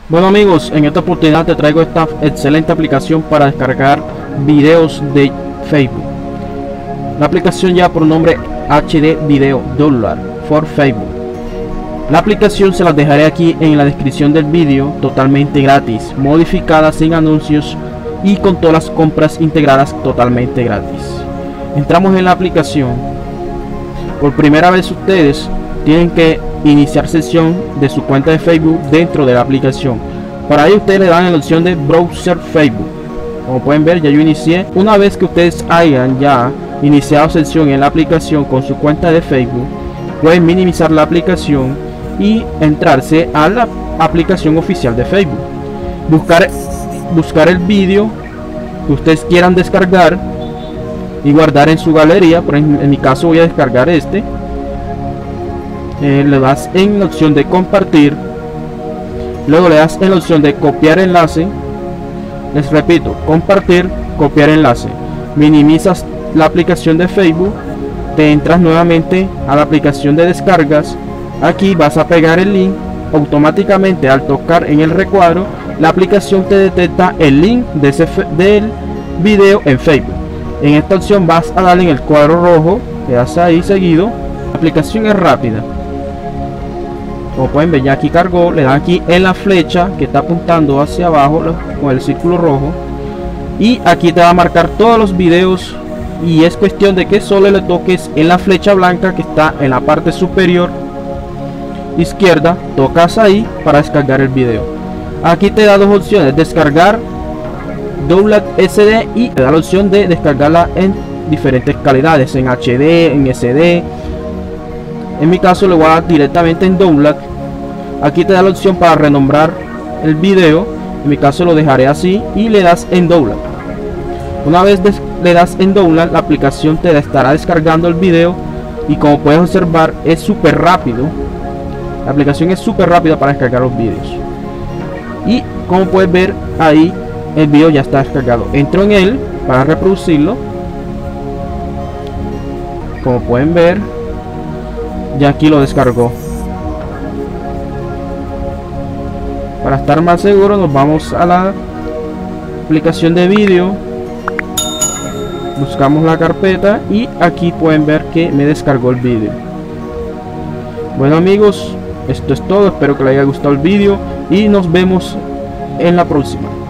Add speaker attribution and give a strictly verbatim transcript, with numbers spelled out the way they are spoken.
Speaker 1: Bueno amigos, en esta oportunidad te traigo esta excelente aplicación para descargar videos de Facebook. La aplicación lleva por nombre H D Video Download for Facebook. La aplicación se las dejaré aquí en la descripción del vídeo, totalmente gratis, modificada sin anuncios y con todas las compras integradas totalmente gratis. Entramos en la aplicación. Por primera vez ustedes tienen que iniciar sesión de su cuenta de Facebook dentro de la aplicación. Para ello ustedes le dan la opción de browser Facebook. Como pueden ver, ya yo inicié. Una vez que ustedes hayan ya iniciado sesión en la aplicación con su cuenta de Facebook, pueden minimizar la aplicación y entrarse a la aplicación oficial de Facebook. Buscar, buscar el vídeo que ustedes quieran descargar y guardar en su galería. Por ejemplo, en mi caso voy a descargar este. Eh, le das en la opción de compartir, luego le das en la opción de copiar enlace. Les repito, compartir, copiar enlace. Minimizas la aplicación de Facebook, te entras nuevamente a la aplicación de descargas. Aquí vas a pegar el link. Automáticamente al tocar en el recuadro, la aplicación te detecta el link de ese del video en Facebook. En esta opción vas a darle en el cuadro rojo, le das ahí seguido. La aplicación es rápida. Como pueden ver, ya aquí cargó. Le dan aquí en la flecha que está apuntando hacia abajo con el círculo rojo, y aquí te va a marcar todos los videos, y es cuestión de que solo le toques en la flecha blanca que está en la parte superior izquierda. Tocas ahí para descargar el video. Aquí te da dos opciones: descargar Download S D, y te da la opción de descargarla en diferentes calidades, en H D, en S D. En mi caso le voy a dar directamente en Download. Aquí te da la opción para renombrar el video. En mi caso lo dejaré así y le das en Download. Una vez le das en Download, la aplicación te estará descargando el video, y como puedes observar es súper rápido. La aplicación es súper rápida para descargar los videos, y como puedes ver ahí el video ya está descargado. Entro en él para reproducirlo. Como pueden ver, ya aquí lo descargó. Para estar más seguro, nos vamos a la aplicación de vídeo, buscamos la carpeta y aquí pueden ver que me descargó el vídeo. Bueno amigos, esto es todo. Espero que les haya gustado el vídeo y nos vemos en la próxima.